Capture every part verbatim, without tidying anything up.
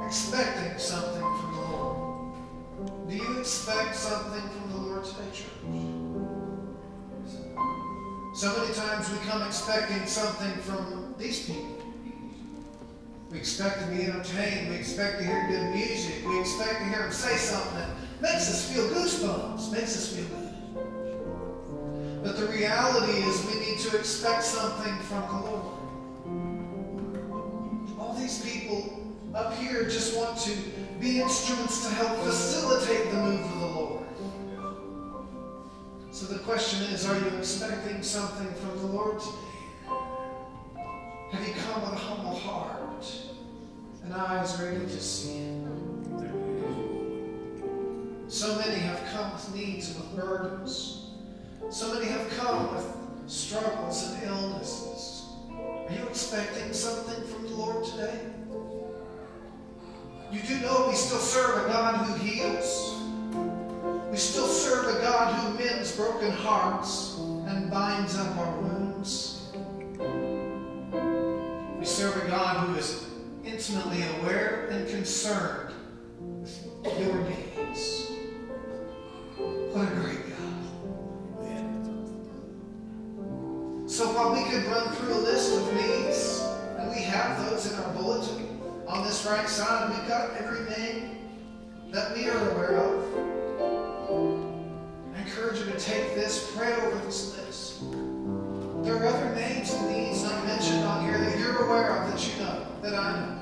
expecting something from the Lord? Do you expect something from the Lord today, church? So many times we come expecting something from these people. We expect to be entertained. We expect to hear good music. We expect to hear them say something that makes us feel goosebumps, makes us feel good. But the reality is we need to expect something from the Lord. All these people up here just want to be instruments to help facilitate the move of the Lord. So the question is, are you expecting something from the Lord today? Have you come with a humble heart and eyes ready to see Him? So many have come with needs and with burdens. So many have come with struggles and illnesses. Are you expecting something from the Lord today? You do know we still serve a God who heals. We still serve a God who mends broken hearts and binds up our wounds. We serve a God who is intimately aware and concerned with your needs. What a great God. So while we could run through a list of needs, and we have those in our bulletin, on this right side, we've got every name that we are aware of. I encourage you to take this, pray over this list. There are other names and needs not mentioned on here that you're aware of, that you know, that I know.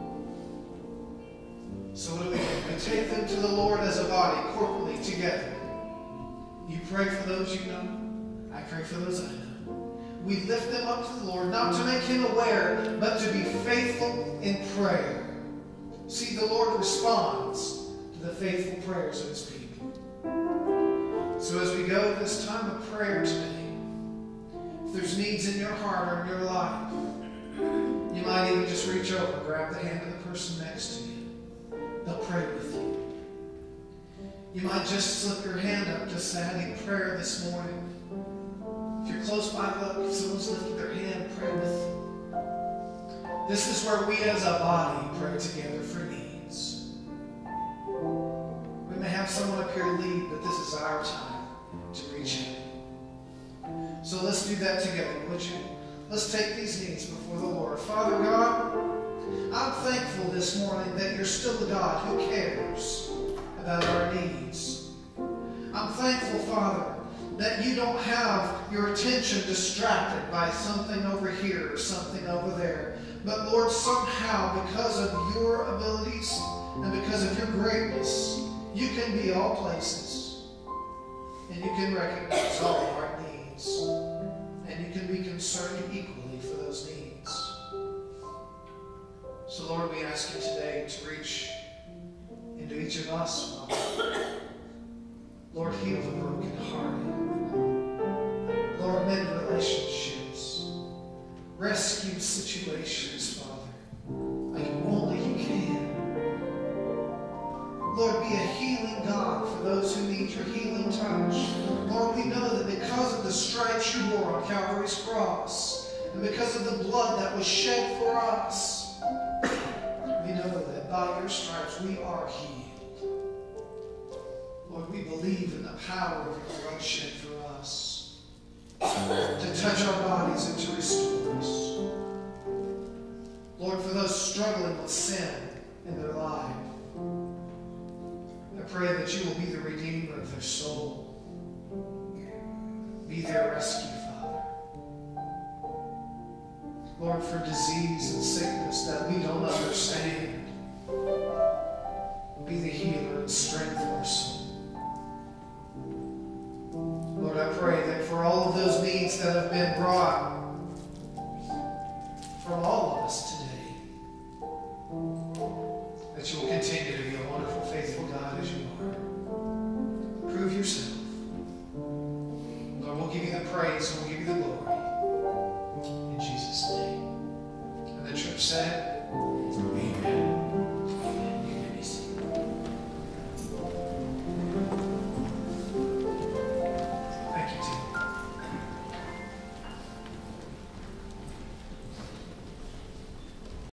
So what do we do? We take them to the Lord as a body, corporately, together. You pray for those you know. I pray for those I know. We lift them up to the Lord, not to make Him aware, but to be faithful in prayer. See, the Lord responds to the faithful prayers of His people. So as we go this time of prayer today, if there's needs in your heart or in your life, you might even just reach over and grab the hand of the person next to you. They'll pray with you. You might just slip your hand up to say, I need prayer this morning. If you're close by, look, if someone's lifted their hand, pray with you. This is where we as a body pray together for needs. We may have someone up here lead, but this is our time to reach out. So let's do that together, would you? Let's take these needs before the Lord. Father God, I'm thankful this morning that you're still a God who cares about our needs. I'm thankful, Father, that you don't have your attention distracted by something over here or something over there. But Lord, somehow, because of your abilities and because of your greatness, you can be all places. And you can recognize all of our needs. And you can be concerned equally for those needs. So Lord, we ask you today to reach into each of us, Father. Lord, heal the brokenhearted. Lord, mend relationships. Rescue situations, Father, like only you can. Lord, be a healing God for those who need your healing touch. Lord, we know that because of the stripes you bore on Calvary's cross, and because of the blood that was shed for us, we know that by your stripes we are healed. Lord, we believe in the power of your blood shed for us to touch our bodies and to restore us. Lord, for those struggling with sin in their life, I pray that you will be the redeemer of their soul. Be their rescue, Father. Lord, for disease and sickness that we don't understand.